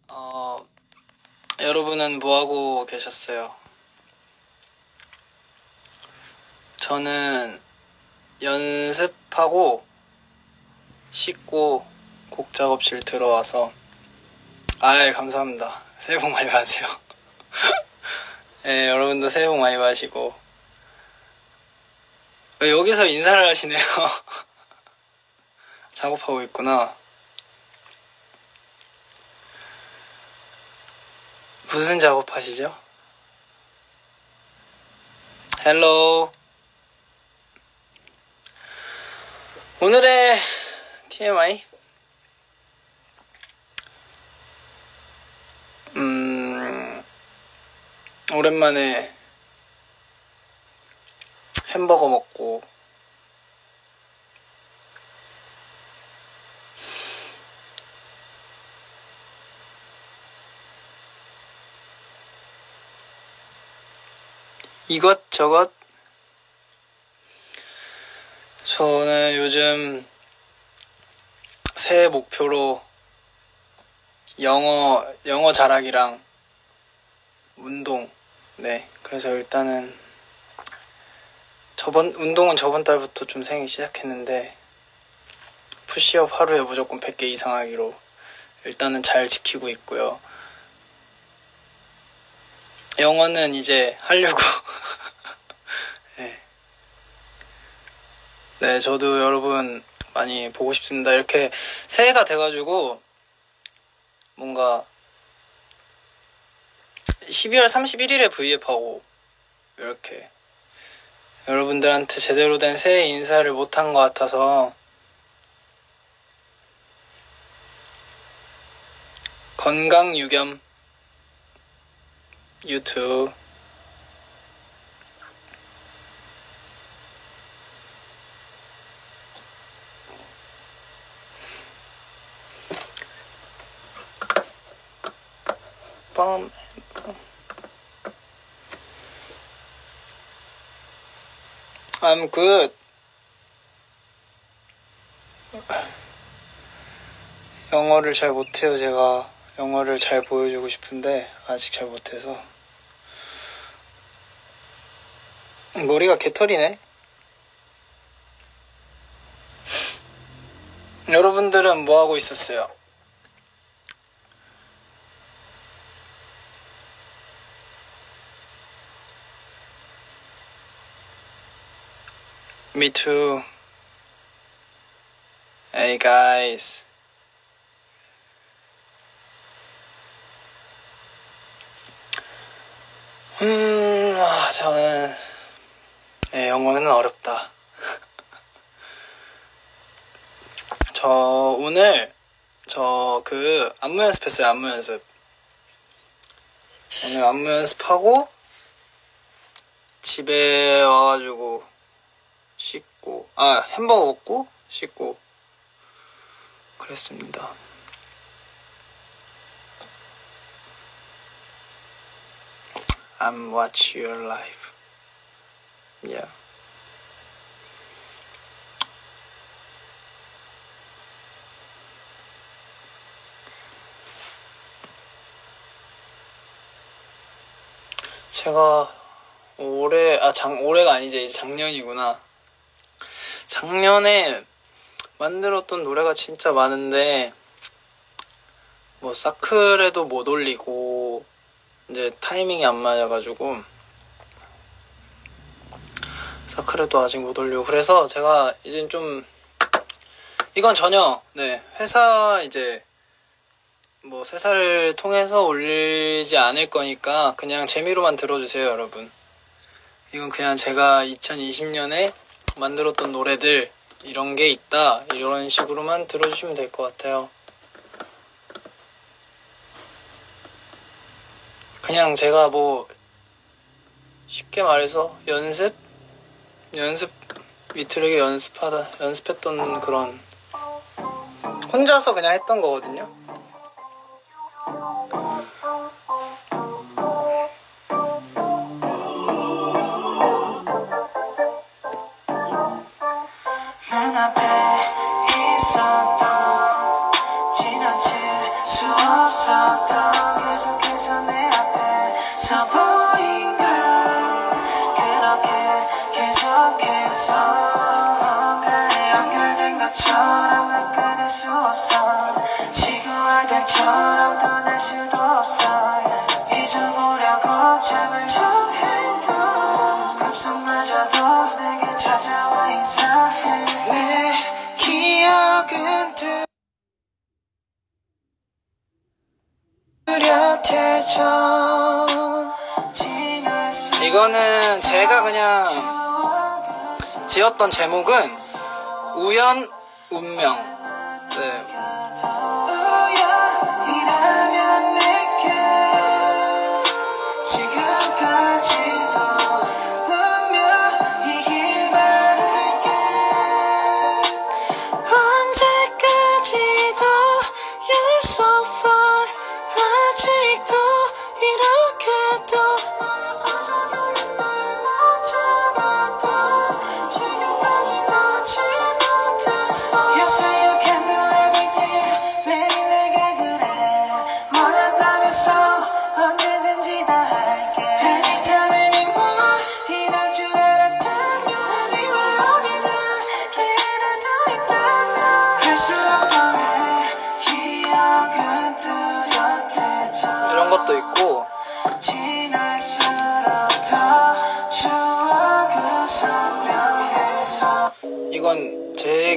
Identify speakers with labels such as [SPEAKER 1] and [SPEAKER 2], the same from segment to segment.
[SPEAKER 1] 여러분은 뭐하고 계셨어요? 저는 연습하고 씻고 곡 작업실 들어와서 감사합니다. 새해 복 많이 받으세요. 네, 여러분도 새해 복 많이 받으시고. 왜 여기서 인사를 하시네요? 작업하고 있구나. 무슨 작업하시죠? 헬로. 오늘의 TMI? 오랜만에 햄버거 먹고 이것저것. 저는 요즘 새해 목표로 영어 잘하기랑 운동. 네, 그래서 일단은 운동은 저번 달부터 좀 생기기 시작했는데 푸시업 하루에 무조건 100개 이상 하기로 일단은 잘 지키고 있고요. 영어는 이제 하려고. 네, 저도 여러분 많이 보고 싶습니다. 이렇게 새해가 돼가지고 뭔가 12월 31일에 V앱하고 이렇게 여러분들한테 제대로 된 새해 인사를 못한 것 같아서 건강 유겸 유튜브. I'm good. 영어를 잘 못해요. 제가 영어를 잘 보여주고 싶은데 아직 잘 못해서. 머리가 개털이네. 여러분들은 뭐하고 있었어요? Me too. Hey guys. 저는 영어는 어렵다. 저 오늘 안무 연습했어요. 안무 연습. 오늘 안무 연습하고 집에 와가지고 씻고 햄버거 먹고 씻고 그랬습니다. I'm watch your life. Yeah. 제가 올해가 아니지, 이제 작년이구나. 작년에 만들었던 노래가 진짜 많은데 뭐 사클에도 못 올리고 이제 타이밍이 안 맞아가지고 사클에도 아직 못 올리고 그래서 제가 이젠 좀 이건 전혀 회사 이제 뭐 회사를 통해서 올리지 않을 거니까 그냥 재미로만 들어주세요, 여러분. 이건 그냥 제가 2020년에 만들었던 노래들 이런 게 있다 이런 식으로만 들어주시면 될 것 같아요. 그냥 제가 뭐 쉽게 말해서 위트르게 연습했던 그런 혼자서 그냥 했던 거거든요. 눈앞에 있어도 지나칠 수 없어.
[SPEAKER 2] 없었던 계속해서 내 앞에서 보인 girl 그렇게 계속해서 뭔가에 연결된 것처럼 날 끊을 수 없어 지구와 달처럼 떠날 수도 없어 잊어보려고 잠을 좀 해도 꿈속마저도 내게 찾아와 인사해 내 기억은 뚜렷해져
[SPEAKER 1] 이거는 제가 그냥 지었던 제목은 우연 운명. 네.
[SPEAKER 2] 우연이라면 내게 지금까지도 운명이길 바랄게 언제까지도 You're so far 아직도 이렇게도 어쩌다는 널 못 잡아도 지금까지 놓지 못해서 You say you can do everything 매일 내게 그래 원한다면서 언제든지 다 할게 Anytime anymore 이럴 줄 알았다면 이왜 어디든 기회라도 있다면 갈수록 더 내 기억은 뚜렷해져
[SPEAKER 1] 이런 것도 있고
[SPEAKER 2] 지날수록 더 추억은 선명해서
[SPEAKER 1] 이건 제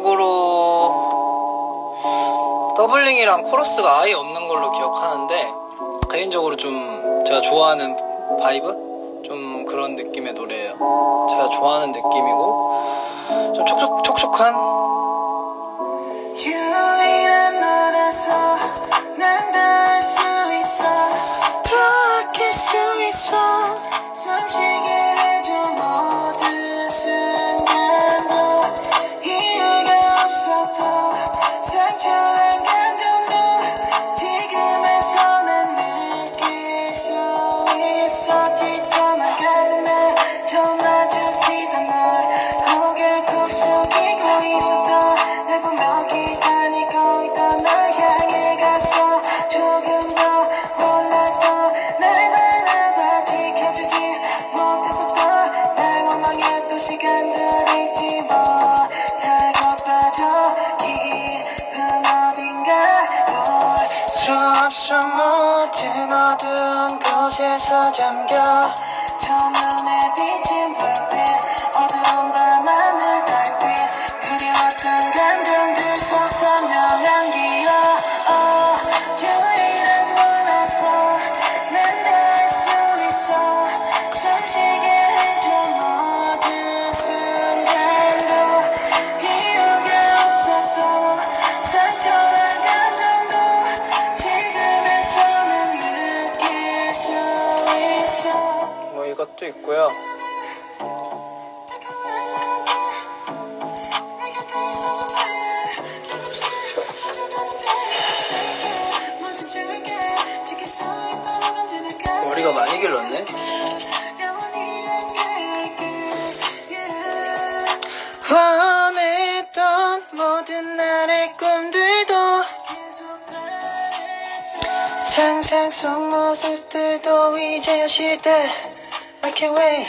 [SPEAKER 1] 기억으로 더블링이랑 코러스가 아예 없는 걸로 기억하는데 개인적으로 좀 제가 좋아하는 바이브? 좀 그런 느낌의 노래예요. 제가 좋아하는 느낌이고 좀 촉촉한
[SPEAKER 2] 유일한 너라서 난 닿을 수 있어 더 아낄 수 있어 숨쉬게 해줘 모든 순간도 이유가 없어도 상처난 감정도 지금에서 난 느낄 수 있어 지쳐만 가는 날 처음 마주치던 널 고개를 푹 숙이고 있었던 날 보며 기다리고 있던 널 향해 가서 조금 더 몰랐던 날 바라봐 지켜주지 못했었던 날 원망했던 시간들이 있지 못하고 빠져 깊은 어딘가 볼수 없어 모든 어두운 곳에서 잠겨 조명에 비친 불빛 어두운 밤하늘 달빛 그리웠던 감정들 속 선명한 기억 유일한 너라서 난 닿을 수 있어 숨쉬게 해줘 모든 순간도 이유가 없어도 상처난 감정도 지금에서는 느낄 수 있어
[SPEAKER 1] 뭐 이것도 있고요. 머리가 많이 길렀네.
[SPEAKER 2] 원했던 모든 날의 꿈들도 상상 속 모습들도 이제 현실일 때 I can't wait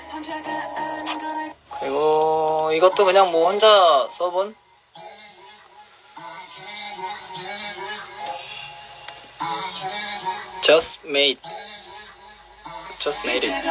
[SPEAKER 1] 그리고 이것도 그냥 뭐 혼자 써본 Just Made It.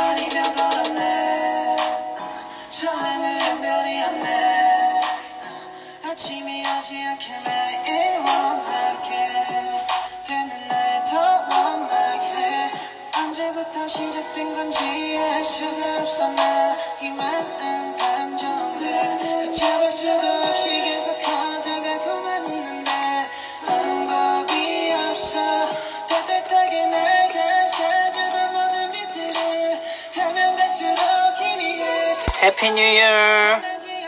[SPEAKER 2] 저 하늘은 별이었네 아침이 오지 않게 매일 원하게 되는 날 더 원망해 언제부터 시작된 건지 알 수가 없어 나 이 많은 감정들 잡을 수도 없이 계속 커져가고만 있는데 방법이 없어 따뜻하게 날 감싸주던 모든 빛들을 가면 갈수록 희미해져
[SPEAKER 1] Happy New Year.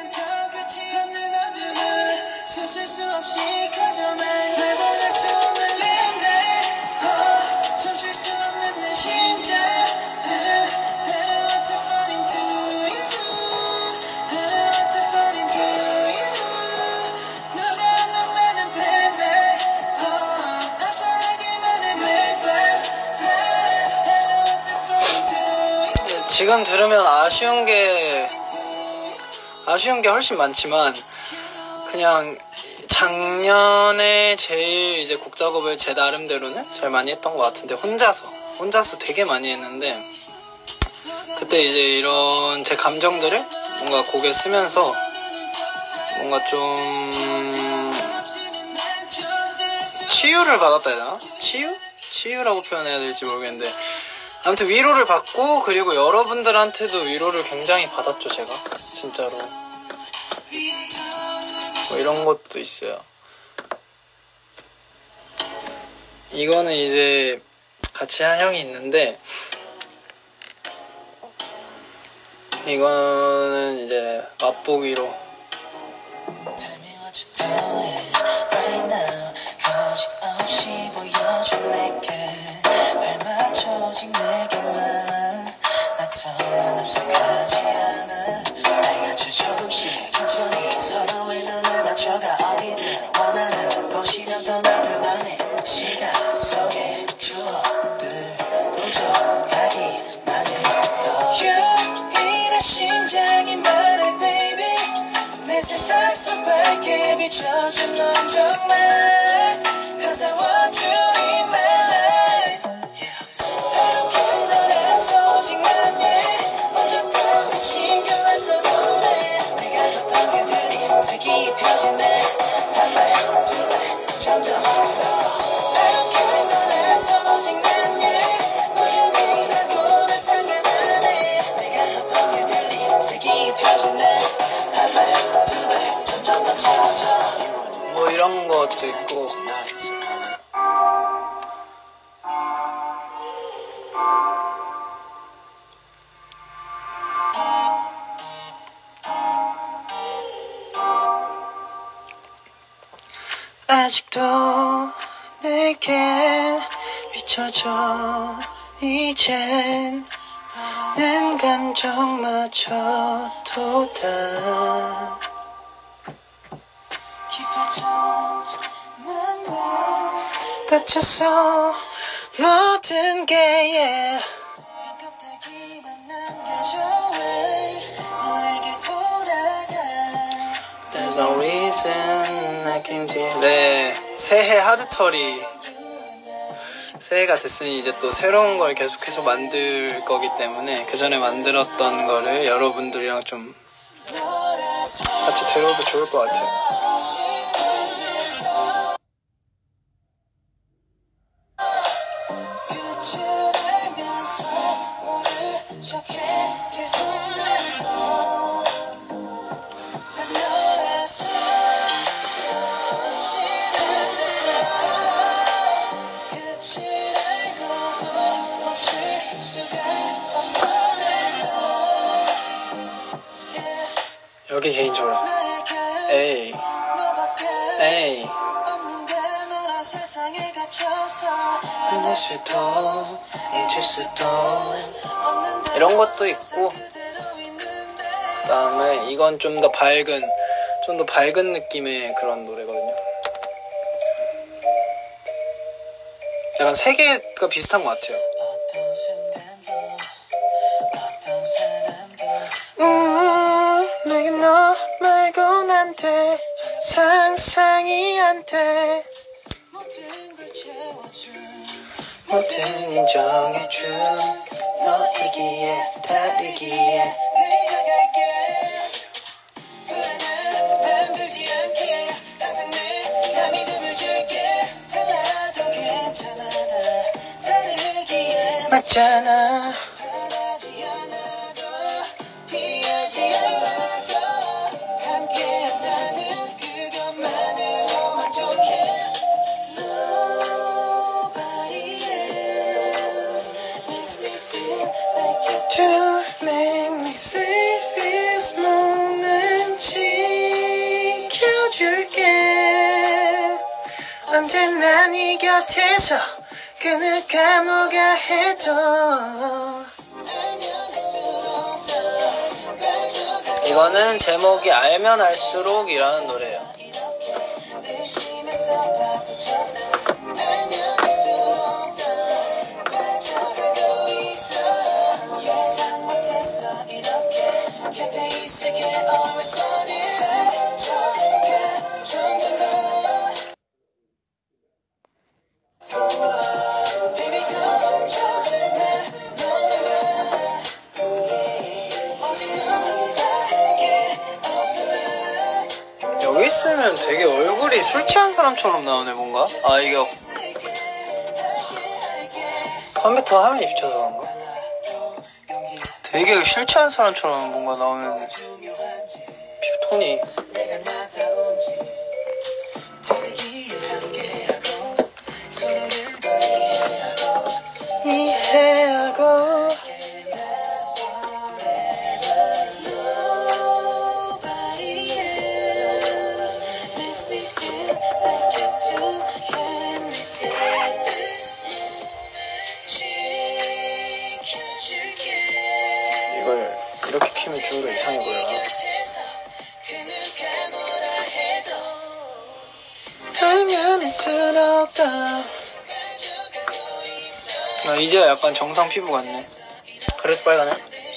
[SPEAKER 2] 수술 수 없이 커져만 날 보낼 수 없는 림들 숨쉴 수 없는 내 심장 I don't want to fall into you I don't want to fall into you 너가 넌 나는 뱀에 아파하게
[SPEAKER 1] 지금 들으면 아쉬운 게 훨씬 많지만 그냥 작년에 제일 이제 곡 작업을 제 나름대로는 잘 많이 했던 것 같은데 혼자서 되게 많이 했는데 그때 이제 이런 제 감정들을 뭔가 곡에 쓰면서 뭔가 좀 치유를 받았다 해야 되나? 치유라고 표현해야 될지 모르겠는데 아무튼 위로를 받고 그리고 여러분들한테도 위로를 굉장히 받았죠 제가 진짜로 뭐 이런 것도 있어요. 이거는 이제 같이 한 형이 있는데 이거는 이제 맛보기로
[SPEAKER 2] 조금씩 천천히 서로의 눈을 맞춰가 어디든 원하는 곳이면 떠나들만의 시간 속에 추억들 부족하기만 해도 유일한 심장이 말해 baby 내 세상 속 밝게 비춰준 넌 정말 Cause I want you in my life I don't care 너라서 오직 난예 어떤 따윈 신경 안 써도 돼 내가 걷던 길들이 색이 입혀지네 한 발 두 발 점점 더 I don't care 너라서 오직 난예 우연이라고 난 상관 안 해 내가 걷던 길들이 색이 입혀지네 한 발 두 발 점점 더 채워져
[SPEAKER 1] 뭐 이런 것도 있고 아직도 내겐 비춰져 이젠 난 감정마저도 다
[SPEAKER 2] 깊어져 맘만
[SPEAKER 1] 다쳐서 모든 게 yeah.
[SPEAKER 2] 껍데기만 남겨줘 왜 너에게 돌아가
[SPEAKER 1] There's no reason I can do 네 새해 하드터리 새해가 됐으니 이제 또 새로운 걸 계속해서 만들 거기 때문에 그 전에 만들었던 거를 여러분들이랑 좀 같이 들어도 좋을 것 같아요. 여기 개인적으로 에이 끊을 수도 잊을 수도 이런 것도 있고 그 다음에 이건 좀 더 밝은 느낌의 그런 노래거든요. 약간 세 개가 비슷한 것 같아요. 내게 너 말곤 안 돼 상상이 안 돼 모든 인정해준 너이기에 다르기에
[SPEAKER 2] 내가 갈게 불안한 맘 들지 않게 항상 내가 믿음을 줄게 달라도 괜찮아 나 다르기에
[SPEAKER 1] 맞잖아
[SPEAKER 2] 바라지 않아도 피하지 않아도 함께한다는 그것만으로 만족해 Nobody else makes me feel like you
[SPEAKER 1] To make me seize this moment 지켜줄게 언제나 네 곁에서 그 누가 뭐가 해도 이거는 제목이 알면 알수록이라는 노래예요.
[SPEAKER 2] 예상 못해
[SPEAKER 1] 비추면 되게 얼굴이 술 취한 사람처럼 나오네 뭔가. 아 이게 컴퓨터 화면이 비춰서 그런가? 되게 술 취한 사람처럼 뭔가 나오는 톤이. 이해하고 이걸 이렇게 키면 좀 더 이상해 보여. 알면 수 없다. 나 이제 약간 정상 피부 같네. 그래도 빨가네.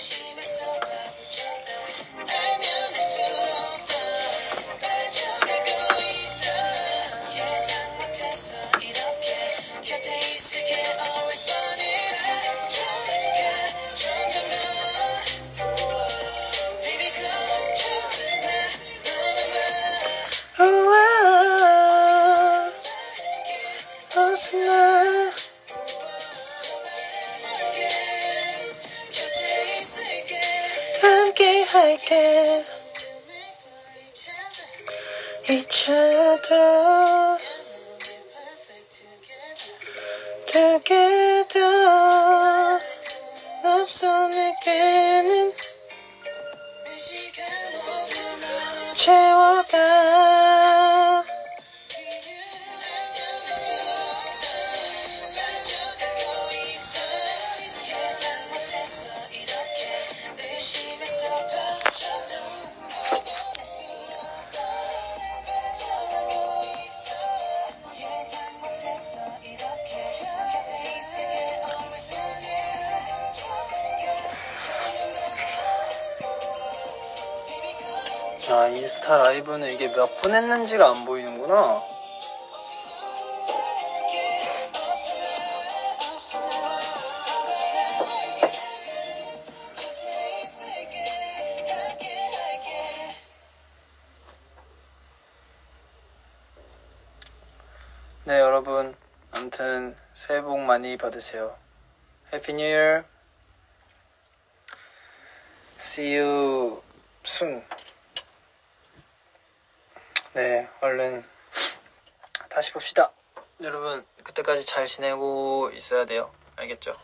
[SPEAKER 1] 함께 할게 each other together 없어 내게는 채워가. 아, 인스타 라이브는 이게 몇 분 했는지가 안 보이는구나. 네, 여러분. 아무튼 새해 복 많이 받으세요. 해피 뉴 이어. See you soon. 네, 얼른 다시 봅시다. 여러분, 그때까지 잘 지내고 있어야 돼요. 알겠죠?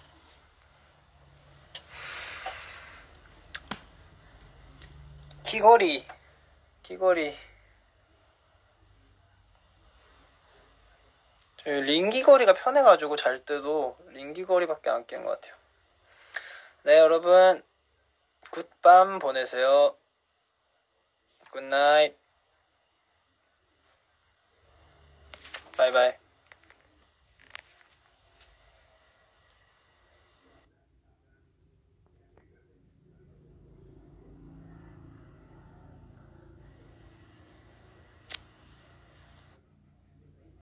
[SPEAKER 1] 귀걸이. 저희 링귀걸이가 편해가지고 잘 때도 링귀걸이밖에 안 낀 것 같아요. 네, 여러분. 굿밤 보내세요. 굿나잇. 바이바이.